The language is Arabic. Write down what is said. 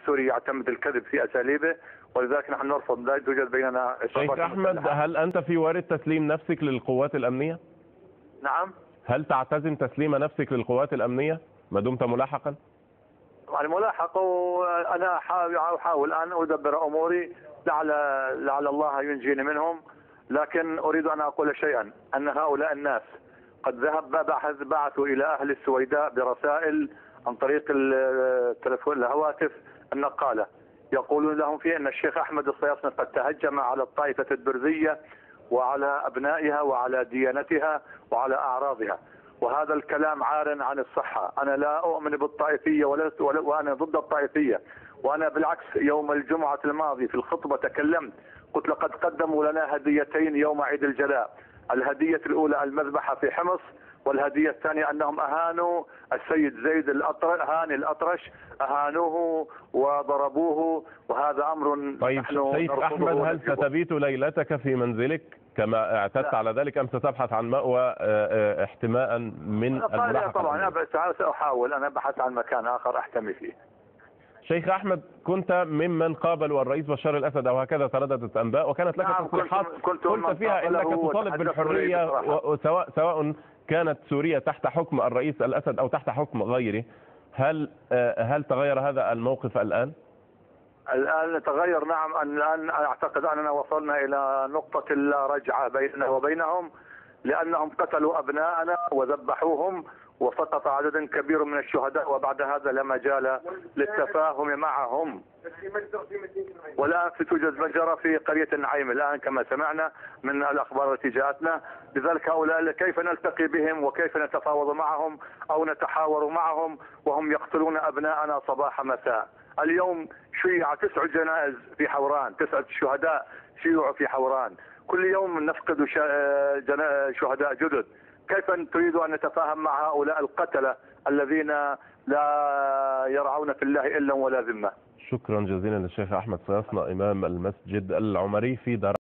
السوري يعتمد الكذب في أساليبه، ولذلك نحن نرفض. لا توجد بيننا شيخ أحمد، هل أنت في وارد تسليم نفسك للقوات الأمنية؟ نعم. هل تعتزم تسليم نفسك للقوات الأمنية ما دمت ملاحقا؟ الملاحق، وأنا أحاول أن أدبر أموري لعل الله ينجيني منهم، لكن أريد أن أقول شيئا، أن هؤلاء الناس قد بعثوا إلى أهل السويداء برسائل عن طريق الهواتف النقالة، يقولون لهم فيه أن الشيخ أحمد الصياصني قد تهجم على الطائفة الدرزية وعلى أبنائها وعلى ديانتها وعلى أعراضها، وهذا الكلام عار عن الصحة. أنا لا أؤمن بالطائفية وأنا ضد الطائفية، وأنا بالعكس يوم الجمعة الماضي في الخطبة تكلمت، قلت لقد قدموا لنا هديتين يوم عيد الجلاء. الهدية الأولى المذبحة في حمص، والهدية الثانية أنهم أهانوا السيد زيد هاني الأطرش، أهانوه وضربوه، وهذا أمر طيب شيخ أحمد، هل ستبيت ليلتك في منزلك كما اعتدت على ذلك، أم ستبحث عن مأوى احتماء من الملاحقة؟ طبعا سأحاول أن أبحث عن مكان آخر أحتمي فيه. شيخ أحمد، كنت ممن قابلوا الرئيس بشار الأسد أو هكذا ترددت أنباء، وكانت لك تصريحات قلت فيها إنك تطالب بالحرية، سواء كانت سوريا تحت حكم الرئيس الأسد أو تحت حكم غيره. هل تغير هذا الموقف الآن؟ الآن تغير، نعم. الآن أعتقد أننا وصلنا إلى نقطة لا رجعة بيننا وبينهم، لأنهم قتلوا أبناءنا وذبحوهم وسقط عدد كبير من الشهداء، وبعد هذا لا مجال للتفاهم معهم. والآن توجد مجزرة في قرية النعيم الآن كما سمعنا من الأخبار التي جاءتنا. لذلك هؤلاء كيف نلتقي بهم وكيف نتفاوض معهم أو نتحاور معهم وهم يقتلون أبناءنا صباح مساء؟ اليوم شيع 9 جنائز في حوران، 9 شهداء شيعوا في حوران، كل يوم نفقد شهداء جدد. كيف تريد أن نتفاهم مع هؤلاء القتلة الذين لا يرعون في الله إلا ولا ذمة؟ شكرا جزيلا للشيخ أحمد صياصنة إمام المسجد العمري في دار